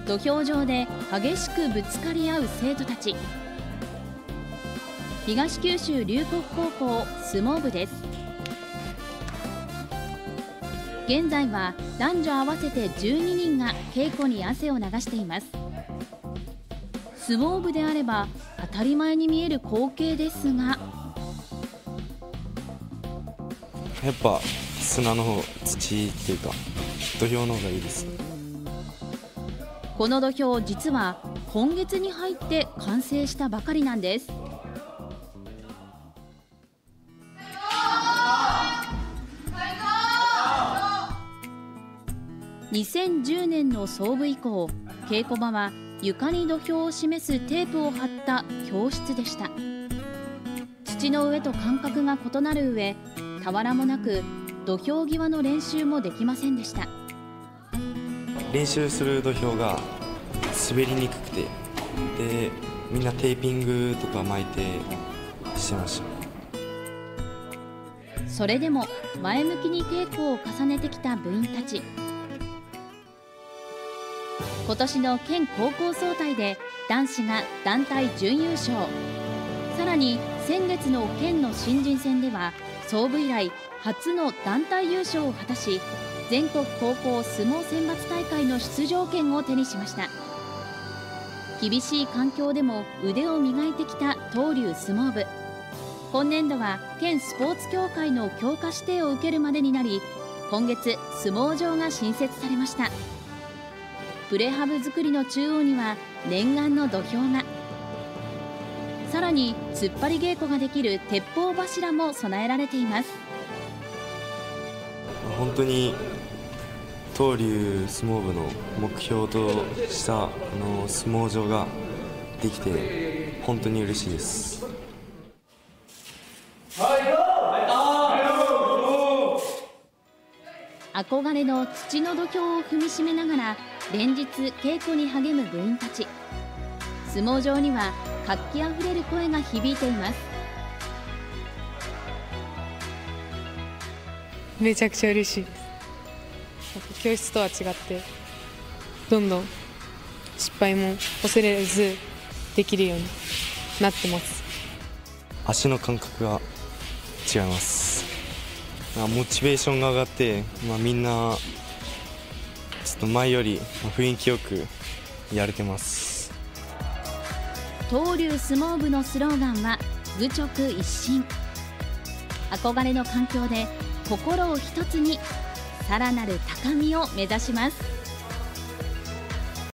土俵上で激しくぶつかり合う生徒たち。東九州龍谷高校相撲部です。現在は男女合わせて12人が稽古に汗を流しています。相撲部であれば当たり前に見える光景ですが、 やっぱ砂の方、土っていうか土俵の方がいいです。 この土俵、実は今月に入って完成したばかりなんです。2010年の創部以降、稽古場は床に土俵を示すテープを貼った教室でした。土の上と感覚が異なる上、俵もなく土俵際の練習もできませんでした。 練習する土俵が滑りにくくて、でみんなテーピングとか巻いてしてました。 それでも前向きに稽古を重ねてきた部員たち。今年の県高校総体で男子が団体準優勝。さらに先月の県の新人戦では創部以来初の団体優勝を果たし、全国高校相撲選抜大会の出場権を手にしました。厳しい環境でも腕を磨いてきた東龍相撲部。今年度は県スポーツ協会の強化指定を受けるまでになり、今月相撲場が新設されました。プレハブ作りの中央には念願の土俵が、さらに突っ張り稽古ができる鉄砲柱も備えられています。 本当に東龍相撲部の目標とした相撲場ができて本当に嬉しいです。 憧れの土の土俵を踏みしめながら連日稽古に励む部員たち。相撲場には活気あふれる声が響いています。 めちゃくちゃ嬉しいです。教室とは違ってどんどん失敗も恐れずできるようになってます。 足の感覚が違います。モチベーションが上がって、みんなちょっと前より雰囲気よくやれてます。 東龍相撲部のスローガンは愚直一新。憧れの環境で心を一つに、さらなる高みを目指します。